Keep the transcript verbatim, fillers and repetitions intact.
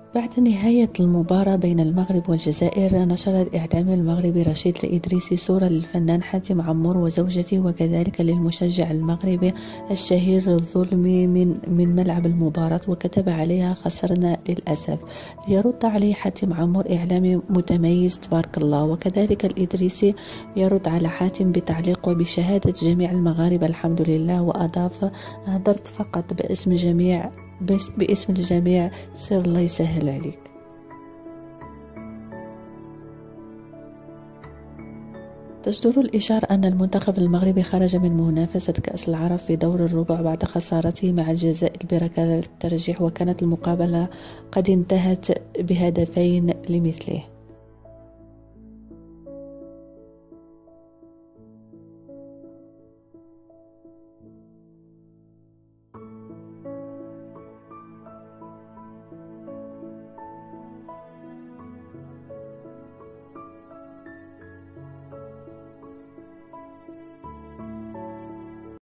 بعد نهاية المباراة بين المغرب والجزائر، نشر الإعلامي المغربي رشيد الإدريسي صورة للفنان حاتم عمور وزوجته وكذلك للمشجع المغربي الشهير الظلمي من من ملعب المباراة، وكتب عليها: خسرنا للأسف. يرد عليه حاتم عمور: إعلامي متميز تبارك الله. وكذلك الإدريسي يرد على حاتم بتعليق: وبشهادة جميع المغاربة الحمد لله. وأضاف: هدرت فقط باسم جميع بس باسم الجميع، سر الله يسهل عليك. تجدر الإشارة أن المنتخب المغربي خرج من منافسة كأس العرب في دور الربع بعد خسارته مع الجزائر بركلات الترجيح، وكانت المقابلة قد انتهت بهدفين لمثله.